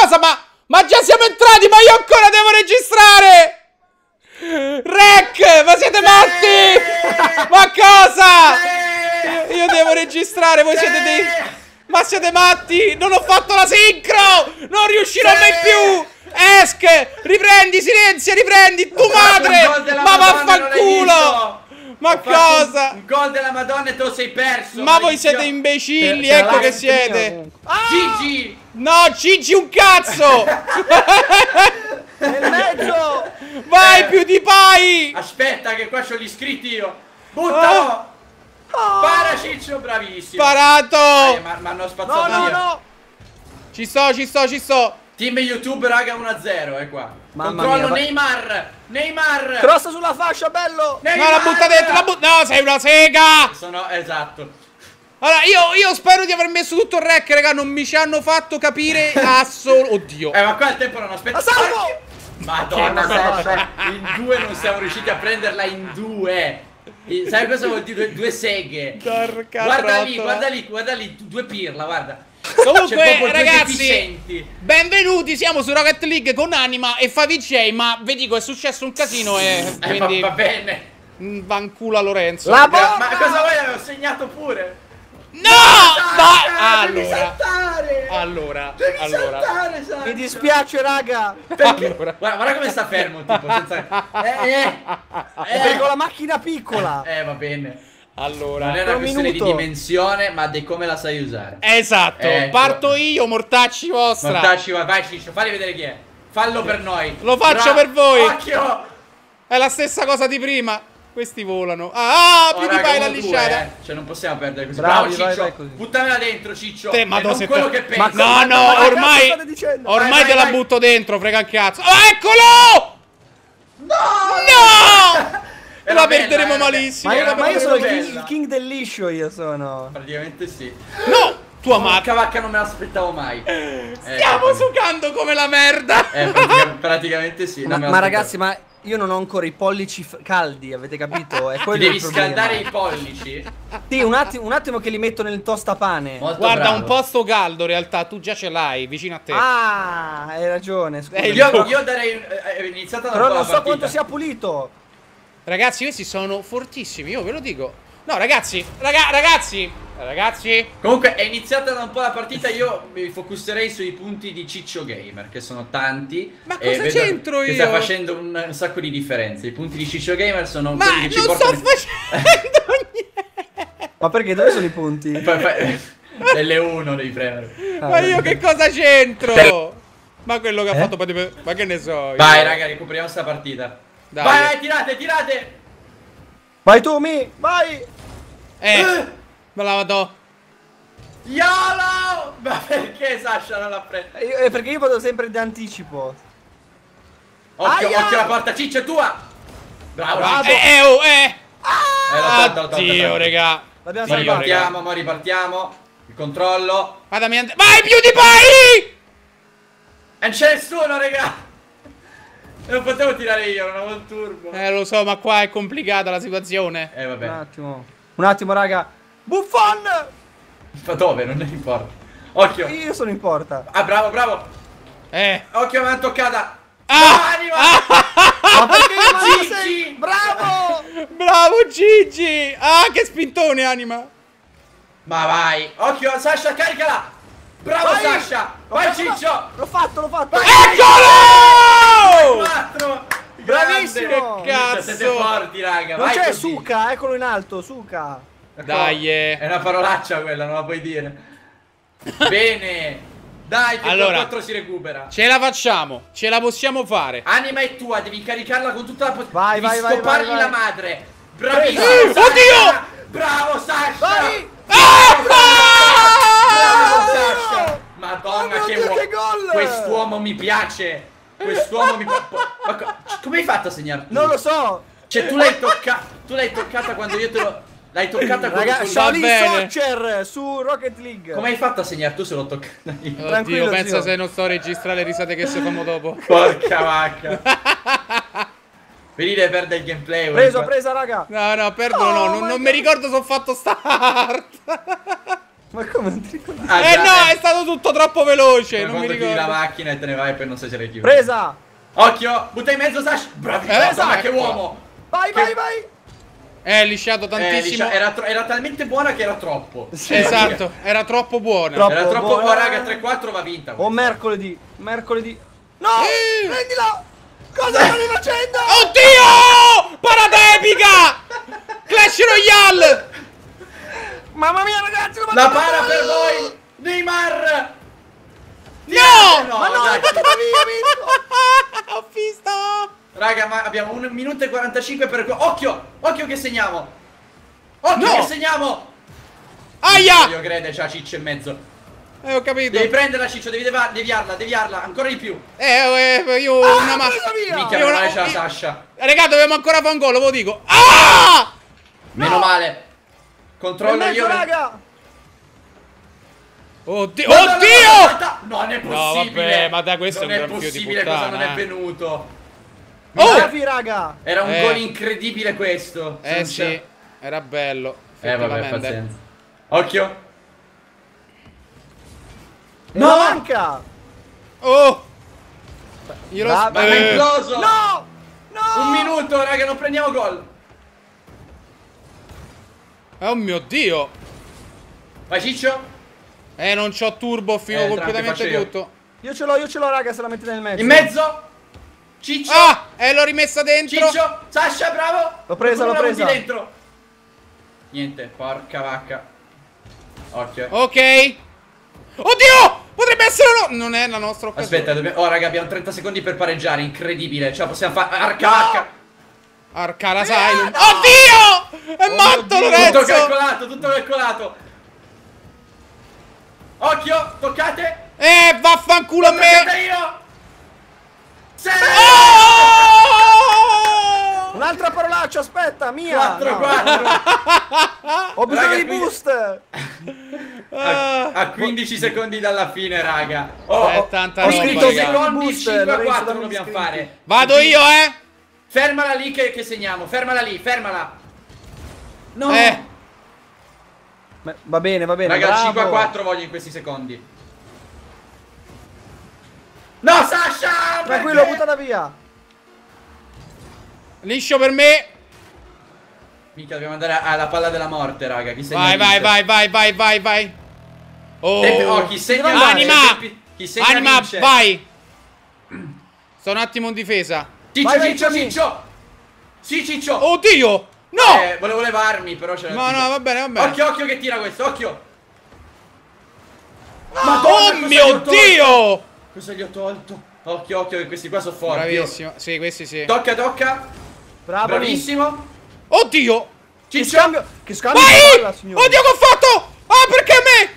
cosa? Ma già siamo entrati, ma io ancora devo registrare! Rec, ma siete matti? Ma cosa? Io devo registrare, voi siete dei... Ma siete matti? Non ho fatto la sincro! Non riuscirò mai più! Esche! Riprendi, silenzia, riprendi! Tu madre! Ma vaffanculo! Ma cosa? Un gol della Madonna e te lo sei perso! Ma voi siete imbecilli, ecco che siete! Gigi! No, Gigi un cazzo! Nel mezzo! Vai, PewDiePie! Aspetta che qua c'ho gli iscritti io! Buttalo! Para Ciccio, bravissimo! Sparato! Ma hanno spazzato via! No! Ci sto! Team YouTube raga 1-0 è qua. Mamma Controllo mia, Neymar! Cross sulla fascia, bello! No, la butta dentro, no, sei una sega! Esatto. Allora, io spero di aver messo tutto il rec, raga, non mi ci hanno fatto capire Oddio. Ma qua il tempo non aspetta. La salvo! Madonna, in due non siamo riusciti a prenderla in due. Sai cosa vuol dire? Due seghe. Guarda lì, due pirla, guarda. Comunque, ragazzi, benvenuti, siamo su Rocket League con Anima e FaviJ, ma vi dico, è successo un casino e quindi... va bene. Vanculo a Lorenzo. La Ma cosa vuoi? Avevo segnato pure. No! Allora. Mi dispiace, raga! Guarda come sta fermo, tipo, senza... Perché con la macchina piccola! Va bene. Allora, non è una questione di dimensione, ma di come la sai usare. Esatto, parto io, mortacci vostra. Mortacci, vai Ciccio, falli vedere chi è. Fallo per noi. Lo faccio per voi. Occhio! È la stessa cosa di prima. Questi volano. PewDiePie l'ha lisciata. Cioè non possiamo perdere così. Bravi, Bravo Ciccio, vai così. buttamela dentro Ciccio. Non quello che pensi. No, ormai Vai, te la butto dentro, frega un cazzo. Eccolo! No! La perderemo malissimo. Ma io sono bella. il king del liscio, io sono. Praticamente sì. No! Tua madre. Cavacca non me l'aspettavo mai. Stiamo sucando come la merda. Praticamente sì. Ma ragazzi, ma io non ho ancora i pollici caldi, avete capito? È Ti quello devi il problema. scaldare i pollici. Sì, un attimo che li metto nel tostapane. Molto Guarda, bravo. un posto caldo in realtà, tu già ce l'hai vicino a te. Ah, hai ragione, scusa. Io darei iniziata da Però una non so partita. quanto sia pulito. Ragazzi, questi sono fortissimi, io ve lo dico. No, ragazzi, ragazzi. Comunque è iniziata da un po' la partita, io mi focuserei sui punti di Ciccio Gamer, che sono tanti. Ma cosa c'entro io? Che sta facendo un sacco di differenze. I punti di Ciccio Gamer sono Ma quelli che ci non portano... sto facendo niente. Ma perché? Dove sono i punti? L1 devi premere. Ma io che cosa c'entro? Ma quello che ha fatto... Ma che ne so io. Vai raga, recuperiamo sta partita. Dai. Vai, tirate! Vai tu, vai! Me la vado. YOLO! Ma perché Sasha non l'ha presa? Perché io vado sempre d'anticipo. Occhio alla porta, Ciccio è tua! Bravo! Oddio, raga. L'abbiamo Ripartiamo. Il controllo. Vai, PewDiePie! E non c'è nessuno, raga! Non potevo tirare io, non avevo il turbo. Lo so, ma qua è complicata la situazione. Vabbè. Un attimo, raga. Buffon! Ma dove? Non ne importa. Occhio. Io sono in porta. Ah, bravo. Occhio, mi hanno toccata. Ma perché Gigi! Bravo Gigi! Che spintone, Anima. Ma vai. Occhio, Sasha, caricala. Bravo, Vai. Sasha. Vai, Ciccio. L'ho fatto. Eccolo! 4. Bravissimo. Che cazzo. Siete forti, raga. Non vai c'è così. Suka, eccolo in alto, Suka. Dai, È una parolaccia quella, non la puoi dire. Bene. Dai, che allora, 4 si recupera. Ce la facciamo, ce la possiamo fare. Anima è tua, devi caricarla con tutta la Vai, devi vai, scopargli vai. la madre. Bravissimo. Oddio! Bravo Sasha. Vai. Bravo Sasha. Madonna, Oh, che mio Dio, uomo. che gol! Quest'uomo mi piace. Quest'uomo mi piace. Ma come hai fatto a segnare? Non lo so. Cioè tu l'hai toccata quando io te lo... L'hai toccata con Raga, il... Shaolin Soccer su Rocket League. Come hai fatto a segnare tu se l'ho toccata io? Oddio, Tranquillo, pensa zio. se non sto a registrare le risate che si fanno dopo. Porca vacca. Venite a perdere il gameplay. Presa, raga. No, perdono, non mi ricordo se ho fatto start. Ma come non ti ricordi? Ah, Eh già, no, è stato tutto troppo veloce. come Non mi quando chiudi la ricordo. macchina e te ne vai e poi non sai se l'hai chiusa. Presa! Occhio, butta in mezzo Sash. Bravissimo, ma che ecco. uomo. Vai, vai, vai! Lisciato tantissimo. Era talmente buona che era troppo. Esatto, era troppo buona. Troppo. Era troppo buona. buona, raga, 3-4 va vinta. O questa. mercoledì. Mercoledì. No! Eh. Prendila! Cosa stai facendo? Oddio! Parata epica! Clash Royale! Mamma mia, ragazzi! La para per voi, Neymar. No! Ma no, dai. è buttata via, vinto! Ho visto! Raga, ma abbiamo 1 minuto e 45 per... Occhio! Occhio che segniamo! Occhio No! che segniamo! Aia! Io credo, c'ha Ciccio in mezzo. Ho capito. Devi prenderla Ciccio, devi deviarla, ancora di più. Io una ma... presa via! Minchia, Io meno una- male c'è la io- Sasha. Raga, dobbiamo ancora fare un gol, ve lo dico. Ah! Meno male. Controllo Nel mezzo, io. raga! Oddio! Guarda, Oddio! guarda, non è No, possibile. vabbè, ma dai, questo non è un è gran figlio di possibile cosa puttana, non è venuto. Oh! Bravi, raga! Era un Eh. gol incredibile questo. Se non Sì, c'è- era bello. Vabbè, effettivamente. pazienza. Occhio. No! No! Manca! Oh! Io lo Brava, Ma è imploso. No! No! Un minuto, raga, non prendiamo gol. Oh mio Dio! Vai Ciccio. Non c'ho turbo, fino Tranqui, completamente faccio io. tutto. Io ce l'ho, raga, se la mettete nel mezzo. In mezzo. Ciccio. Ah! L'ho rimessa dentro. Ciccio. Sasha, bravo. L'ho presa, Qualcuno l'ho la butti presa. dentro. Niente, porca vacca. Occhio. Ok. Oddio! Potrebbe essere non è la nostra occasione. Aspetta, dobbiamo... Oh, raga, abbiamo 30 secondi per pareggiare. Incredibile. Ce la possiamo fare. Arca. Arcana Asylum. Oddio! È matto Dio. Lorenzo! Tutto calcolato. Occhio, toccate. Vaffanculo a me! Toccate io. Sì! Oh! Un'altra parolaccia, aspetta, mia! 4-4. No. Ho bisogno Raga, di qui- boost! A 15 secondi dalla fine, raga. Oh, tanta ho roba, scritto raga. secondi, Boost, 5 a Lorenzo, 4 dammi dobbiamo iscritti. fare. Vado io, Fermala lì che segniamo. Fermala lì, fermala. No. Va bene, Raga, bravo. 5 a 4 voglio in questi secondi. No, Sasha! Tranquillo, perché? buttata via! Liscio per me. Mica dobbiamo andare alla palla della morte, raga. Chi segna Vai, vince. vai. Oh! Oh, chi segna Anima! Chi segna Anima, vince. vai! Sto un attimo in difesa. Ciccio, Vai, vai, Ciccio, Tommy. Ciccio. Sì, Ciccio. Oddio! No! Volevo levarmi, però c'era. No, no, va bene, va bene. Occhio che tira questo, occhio. Oh mio Dio! Cosa gli ho tolto? Occhio che questi qua sono forti. Bravissimo. Sì, questi sì. Tocca. Bravo, Bravissimo. Oddio! Che Ciccio. scambio di Vai! palla, signore! Oddio che ho fatto! Ah, perché a me?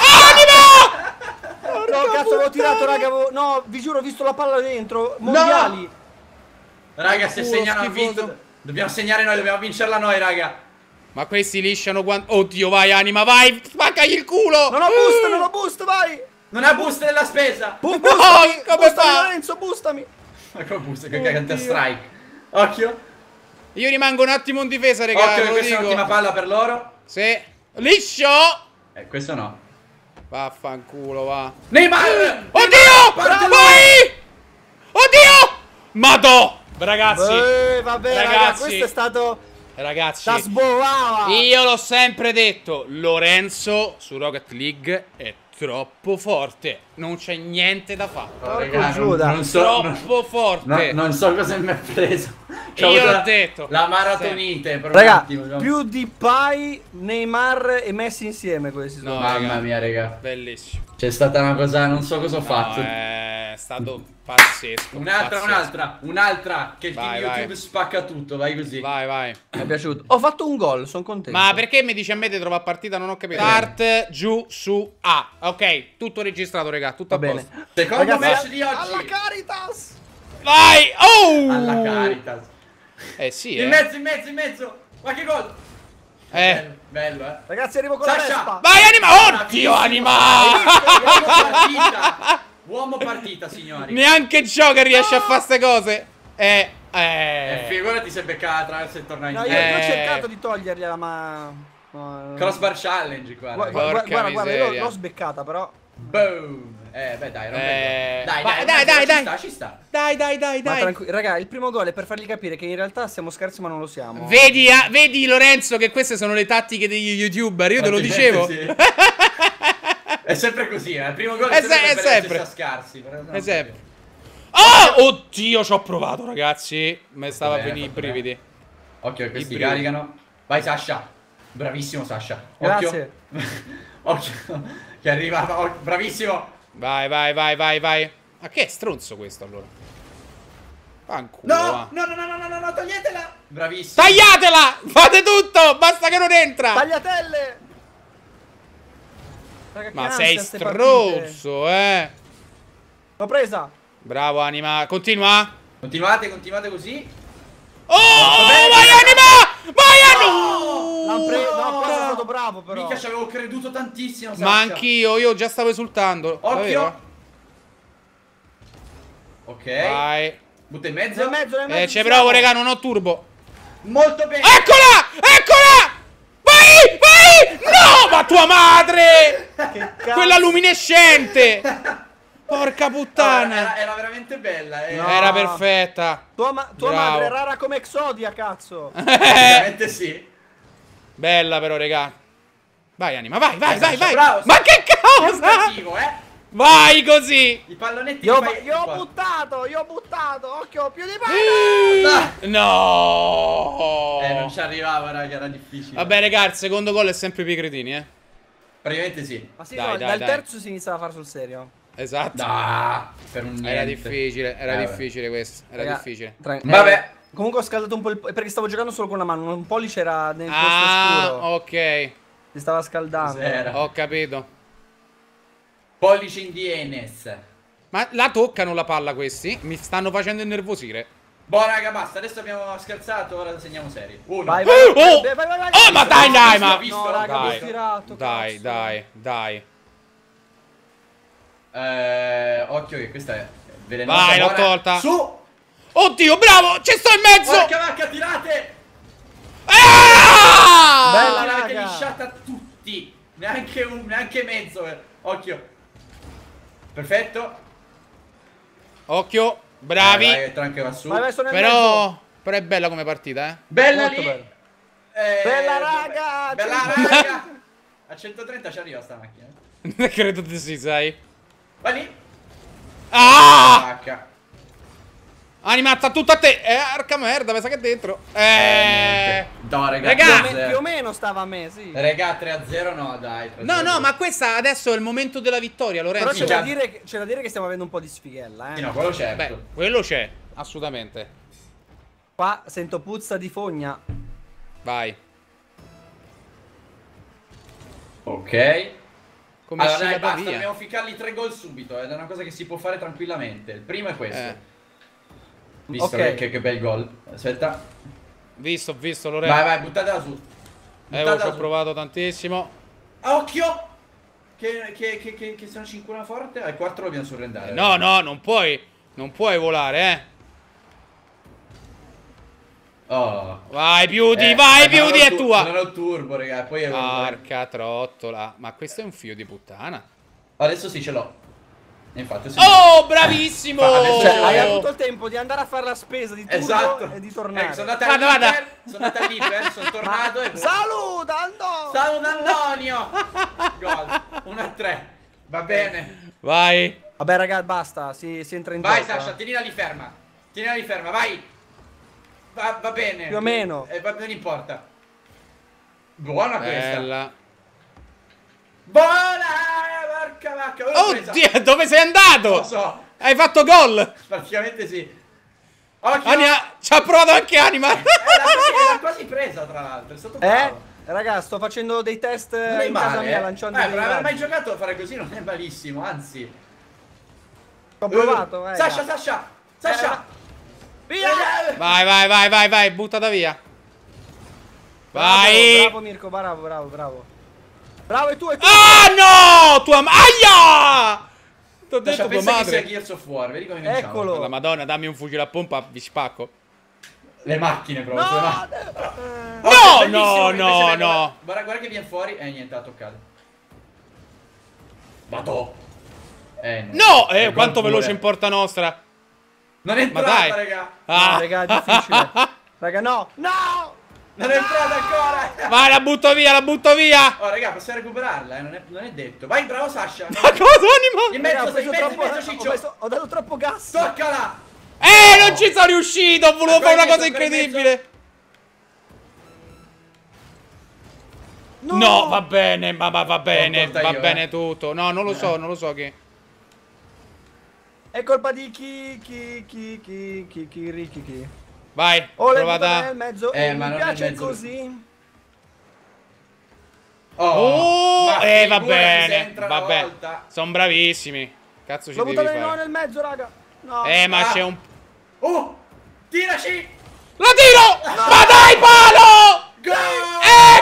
Anima! No, cazzo, avevo tirato, raga, no, vi giuro, ho visto la palla dentro, mondiali! Raga, se Culo segnano hanno schifoso. vinto. Dobbiamo segnare noi, dobbiamo vincerla noi, raga. Ma questi lisciano quando... Oddio, vai, Anima, vai! Spaccagli il culo! Non ho boost, vai! Non ha boost della spesa. Boostami, come boostami, fa? Lorenzo, boostami! Ma come boost? Che cagante strike. Occhio. Io rimango un attimo in difesa, raga, Occhio ve che lo questa è l'ultima dico. palla per loro. Sì. Liscio! Questo no. Vaffanculo, va. Neymar! Oddio! Parte Vai! Oddio! Madò! Ragazzi, Vabbè, raga, Ragazzi. questo è stato ragazzi, da sboava! io l'ho sempre detto, Lorenzo su Rocket League è troppo forte. Non c'è niente da fare. Oh, raga, Giuda. non so. Troppo forte. Non so cosa mi ha preso. C'ho Io avuto l'ho detto. La maratonite per un Raga, attimo. più di Pai, Neymar e Messi insieme questi sono. No, Mamma raga. mia, raga. Bellissimo. C'è stata una cosa, non so cosa ho fatto. È stato pazzesco. pazzesco. Un'altra che il Vai, team vai. YouTube spacca tutto, vai così. Vai, vai. Mi è piaciuto. Ho fatto un gol, sono contento. Ma perché mi dici a me di trovare partita? Non ho capito. Start giù su A. Ok, tutto registrato, raga. Tutto Va a bene. posto. Secondo Ragazzi, match di oggi. alla Caritas! Vai! Oh! Alla Caritas. Sì, In mezzo. Ma che gol. Bello, eh. Ragazzi, arrivo con Sasha! la Vespa! Vai, Anima! Oddio, Anima! Uomo partita, signori. Neanche gioca riesce a fare ste cose. Figurati se beccava la traversa e torna No, indietro. io ho cercato di togliergliela, ma... Crossbar challenge qua. Porca Guarda, miseria. l'ho sbeccata però. Boom. Beh, dai, non Dai. ci sta. Dai. Raga, il primo gol è per fargli capire che in realtà siamo scarsi ma non lo siamo. Vedi Lorenzo che queste sono le tattiche degli YouTuber, io te lo dicevo. Sì. È sempre così, il primo gol È è sempre scarsi. È sempre. Oh, oddio, ci ho provato, ragazzi. Mi stava a venire i brividi. Occhio che questi caricano. Vai Sasha. Bravissimo Sasha. Grazie. Occhio. Che arriva. Bravissimo. Vai. Ma che è stronzo questo allora? Fanculo, va. No, toglietela. Bravissimo. Tagliatela! Fate tutto! Basta che non entra! Tagliatelle! Raga, che Ma ansia sei ste stronzo, L'ho presa! Bravo, Anima. Continua. Continuate così. Oh, vai, Anima! Vai, Anima! No, qua sono stato bravo però. Minchia, ci avevo creduto tantissimo. Ma anch'io già stavo esultando. Occhio. Davvero? Ok. Vai. Butta in mezzo. Nel mezzo Ci provo, raga, non ho turbo. Molto bene. Eccola! Vai! No, ma tua madre! Che cazzo? Quella luminescente! Porca puttana! Era veramente bella. No. Era perfetta. Tua Bravo. madre è rara come Exodia, cazzo! Veramente sì. Bella però, raga. Vai, Anima, vai! Bravo, Ma che cosa? cattivo, Vai così! I pallonetti Io li fai ho buttato! Occhio, più di mano! No! Non ci arrivava, raga, era difficile. Vabbè, raga, il secondo gol è sempre per i cretini, Praticamente sì. Ma sì, Dai, no, dai, dal dai. terzo si iniziava a fare sul serio. Esatto. Per un niente. Era difficile, Vabbè. difficile questo. Era Raga, difficile. Vabbè. Comunque ho scaldato un po' perché stavo giocando solo con la mano, un pollice era nel posto Ah, scuro. ok. Si stava scaldando. Cos'era? Ho capito. Pollice in DNS. Ma la toccano la palla questi? Mi stanno facendo innervosire. Boh, raga, basta. Adesso abbiamo scherzato. Ora segniamo seri. Uno. Vai. Oh, ma dai, ma... Visto, No, raga, Dai. mi ho tirato, Dai, cazzo. dai. Occhio che questa è velenosa. Vai, l'ho buona. tolta. Su. Oddio, bravo! Ci sto in mezzo! Porca vacca, tirate. Ah! Bella, Tirate raga. lisciata a tutti. Neanche mezzo. Occhio. Perfetto. Occhio, bravi. Vai, che tranche va su. Vai, sono nel mezzo. Però è bella come partita, Bella Molto lì. bello. Eh, Bella, raga, Bella 130. raga. A 130 ci arriva sta macchina. Credo di sì, sai. Vai lì. Ah! Vacca. Anima, sta tutto a te. Arca merda, mi sa che è dentro. No, raga. Raga. Più o meno stava a me, sì. Raga, 3-0 no, dai. 3-0. No, ma questa adesso è il momento della vittoria, Però Lorenzo. c'è da dire che stiamo avendo un po' di sfighella, Sì, no, quello certo. Beh, quello c'è, assolutamente. Qua sento puzza di fogna. Vai. Ok. Come Allora si dai, va basta, via? dobbiamo ficcarli 3 gol subito. Ed è una cosa che si può fare tranquillamente. Il primo è questo. Visto Ok. che bel gol. Aspetta. Visto, Lorenzo. Vai, buttatela su. Ci Buttatela ho su. provato tantissimo. Occhio! Che se non ci incula forte. Al 4 lo dobbiamo surrendare. No, non puoi volare, Oh. Vai, Beauty, vai, non ho Beauty, il è tua. Non ho il turbo, raga. Poi Porca trottola. Ma questo è un figlio di puttana. adesso sì, ce l'ho. Infatti, sì. Oh, bravissimo! Ma adesso- Cioè, hai avuto il tempo di andare a fare la spesa di turbo Esatto. e di tornare. Sono andato Vada. all'Inter. Sono andato all'Inter. Sono tornato e. Saluta, Andò! Saluto Antonio! Gol. 1-3. Va bene. Vai. Vabbè, ragazzi, basta. Si entra in Vai, gioco. Sasha, tienila lì ferma. Tienila lì ferma, vai. Va bene. Più o meno. Non importa. Buona questa. Bella. Buona! Porca vacca. l'ho presa. Oddio, dove sei andato? Lo so. Hai fatto gol. Praticamente sì. Occhio. Anima, ci ha provato anche Anima. Era quasi presa, tra l'altro. È stato bravo. Raga, sto facendo dei test Non è in casa male, mia, lanciando per dei aver mai razzi. giocato a fare così non è malissimo, anzi. Ho provato, Sasha! Via! Vai, buttata via. Bravo, Vai. bravo Mirko, bravo. Bravo, e tu, Ah, no! Aia! T'ho detto Sasha, tua pensa che sia madre. Gears of War, vedi come vinciamo. Eccolo. La madonna, dammi un fucile a pompa, vi spacco. Le macchine proprio. No! No, Bellissimo, invece no. Guarda che viene fuori. Niente, ha toccato. Madò. No, È quanto gol veloce pure. in porta nostra. Non è Ma entrata, dai. raga. No, raga, è difficile. Raga, no! No! Non è entrata ancora. Vai, la butto via, la butto via. Oh, raga, possiamo recuperarla, non è detto. Vai, bravo Sasha. Ma cosa, anima? In Raga, mezzo, sei in mezzo, Ciccio. ho dato troppo gas. Toccala. Non ci sono riuscito. Ho voluto fare una cosa incredibile. No, va bene, ma va bene, L'ho tolta va io, bene tutto. No, non lo so che. È colpa di chi. Vai, Oh, l'hai prova buttata da. nel mezzo. Ma Mi non nel piace mezzo. così. Oh, ma va figurati se bene, entra una vabbè. volta. Sono bravissimi. Cazzo ci L'ho devi buttata no fare? nel mezzo, raga. No. Ma Ah. c'è un. Oh, tiraci. La tiro! Ma dai, palo! Gol!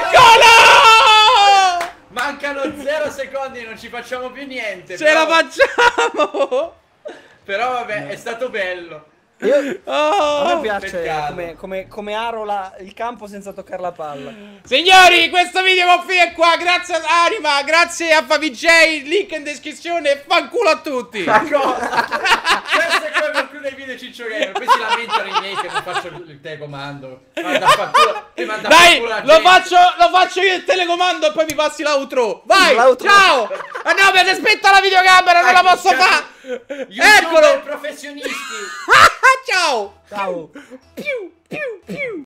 Eccola! Mancano 0 secondi, non ci facciamo più niente. Ce la facciamo! Però vabbè, è stato bello. A me Oh. piace peccato. come aro il campo senza toccare la palla. Signori, questo video confine qua. Grazie ad Anima, grazie a FaviJ. Link in descrizione. E fanculo a tutti. Ma cosa? Questo è come conclude il video Ciccio Gamer. Poi si lamentano i miei che non faccio il telecomando. Manda a fanculo. Dai, lo faccio io il telecomando e poi mi passi l'outro. Vai, L'outro. ciao. Ah no, mi aspetta la videocamera, non la posso fare. Eccolo! Eccolo. Professionisti. Ciao. Ciao. Piu, piu, piu.